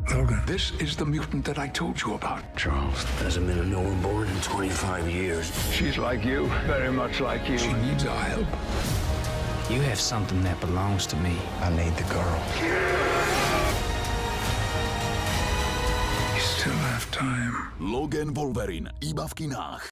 Logan. This is the mutant that I told you about. Charles. Hasn't been a newborn in 25 years. She's like you, very much like you. She needs our help. You have something that belongs to me. I need the girl. You still have time. Logan Wolverine, iba v kinách.